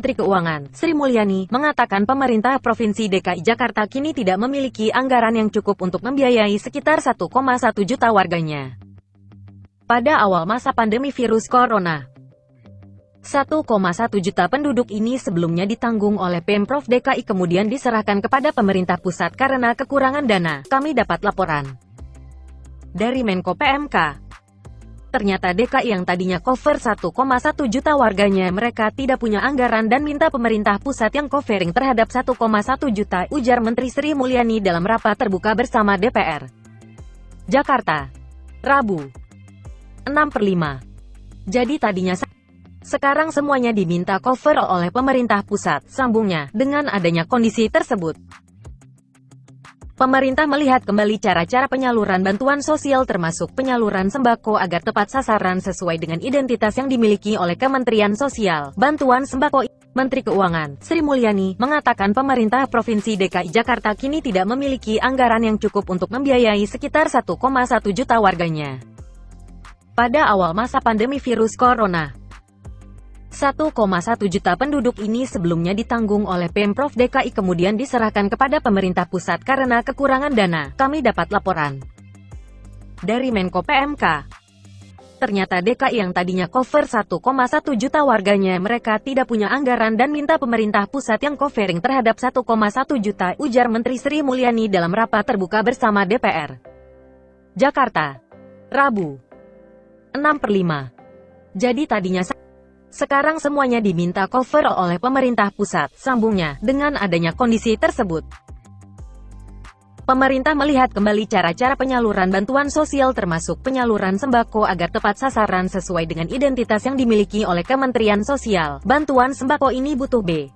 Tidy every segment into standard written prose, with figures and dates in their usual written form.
Menteri Keuangan, Sri Mulyani, mengatakan pemerintah Provinsi DKI Jakarta kini tidak memiliki anggaran yang cukup untuk membiayai sekitar 1,1 juta warganya. Pada awal masa pandemi virus corona, 1,1 juta penduduk ini sebelumnya ditanggung oleh Pemprov DKI kemudian diserahkan kepada pemerintah pusat karena kekurangan dana. Kami dapat laporan dari Menko PMK. Ternyata DKI yang tadinya cover 1,1 juta warganya mereka tidak punya anggaran dan minta pemerintah pusat yang covering terhadap 1,1 juta, ujar Menteri Sri Mulyani dalam rapat terbuka bersama DPR. Jakarta, Rabu, 6/5. Jadi tadinya sekarang semuanya diminta cover oleh pemerintah pusat, sambungnya. Dengan adanya kondisi tersebut, pemerintah melihat kembali cara-cara penyaluran bantuan sosial termasuk penyaluran sembako agar tepat sasaran sesuai dengan identitas yang dimiliki oleh Kementerian Sosial. Bantuan sembako. Menteri Keuangan, Sri Mulyani, mengatakan pemerintah Provinsi DKI Jakarta kini tidak memiliki anggaran yang cukup untuk membiayai sekitar 1,1 juta warganya. Pada awal masa pandemi virus corona, 1,1 juta penduduk ini sebelumnya ditanggung oleh Pemprov DKI kemudian diserahkan kepada pemerintah pusat karena kekurangan dana. Kami dapat laporan dari Menko PMK. Ternyata DKI yang tadinya cover 1,1 juta warganya mereka tidak punya anggaran dan minta pemerintah pusat yang covering terhadap 1,1 juta, ujar Menteri Sri Mulyani dalam rapat terbuka bersama DPR. Jakarta, Rabu, 6/5. Jadi tadinya sekarang semuanya diminta cover oleh pemerintah pusat, sambungnya. Dengan adanya kondisi tersebut, pemerintah melihat kembali cara-cara penyaluran bantuan sosial termasuk penyaluran sembako agar tepat sasaran sesuai dengan identitas yang dimiliki oleh Kementerian Sosial. Bantuan sembako ini butuh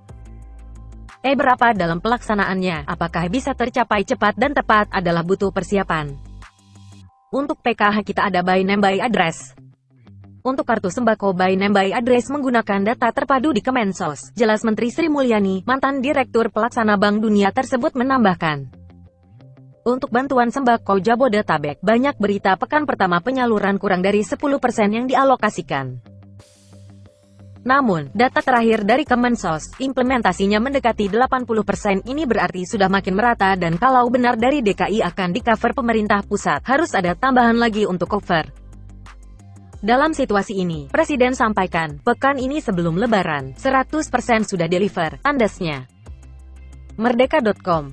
berapa dalam pelaksanaannya, apakah bisa tercapai cepat dan tepat adalah butuh persiapan. Untuk PKH kita ada by name by address. Untuk kartu sembako by name by address menggunakan data terpadu di Kemensos, jelas Menteri Sri Mulyani. Mantan Direktur Pelaksana Bank Dunia tersebut menambahkan, untuk bantuan sembako Jabodetabek, banyak berita pekan pertama penyaluran kurang dari 10% yang dialokasikan. Namun, data terakhir dari Kemensos, implementasinya mendekati 80%. Ini berarti sudah makin merata dan kalau benar dari DKI akan di-cover pemerintah pusat, harus ada tambahan lagi untuk cover. Dalam situasi ini, Presiden sampaikan, pekan ini sebelum Lebaran, 100% sudah deliver, tandasnya. Merdeka.com.